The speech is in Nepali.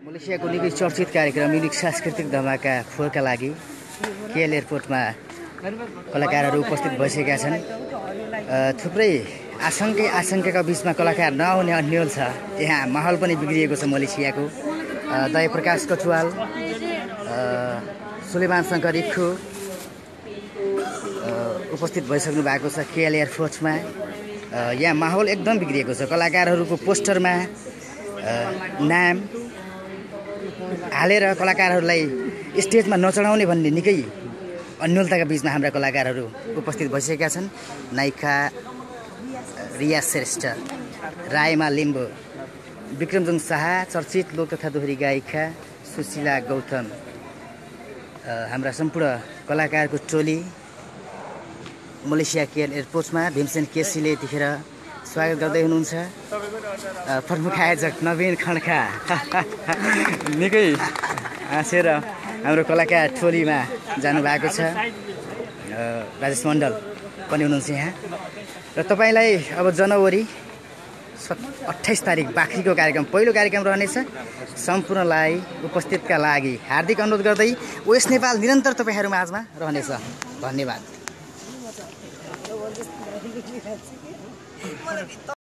मलेसियाको निकै चर्चित कार्यक्रम युनिक सांस्कृतिक धमाका फोरका लागि केएल एयरपोर्टमा कलाकारहरू उपस्थित भइसकेका छन्। थुप्रै आशंकाका बीचमा कलाकार नआउने अन्यल छ। यहाँ माहौल पनि बिग्रिएको छ। मलेसियाको दय प्रकाश कटुवाल, सुलेमान शङ्कर इक्खु उपस्थित भइसक्नु भएको छ केएल एयरपोर्टमा। यहाँ माहौल एकदम बिग्रिएको छ। कलाकारहरूको पोस्टरमा नाम हालेर कलाकारहरूलाई स्टेजमा नचढाउने भन्ने निकै अन्योलताका बीचमा हाम्रा कलाकारहरू उपस्थित भइसकेका छन्। नायिका रिया श्रेष्ठ, रायमा लिम्बू, विक्रमजङ शाह, चर्चित लोक तथा दोहोरी गायिका सुशीला गौतम, हाम्रा सम्पूर्ण कलाकारको टोली मलेसिया केएल एयरपोर्टमा भीमसेन केसीले यतिखेर स्वागत गर्दै हुनुहुन्छ। प्रमुख आयोजक नवीन खड्का निकै हाँसेर हाम्रो कलाकार टोलीमा जानुभएको छ। राजेश मण्डल पनि हुनुहुन्छ यहाँ। र तपाईँलाई अब जनवरी 28 तारिक बाख्रीको कार्यक्रम पहिलो कार्यक्रम रहनेछ। सम्पूर्णलाई उपस्थितका लागि हार्दिक अनुरोध गर्दै वेस्ट नेपाल निरन्तर तपाईँहरू माझमा रहनेछ। धन्यवाद।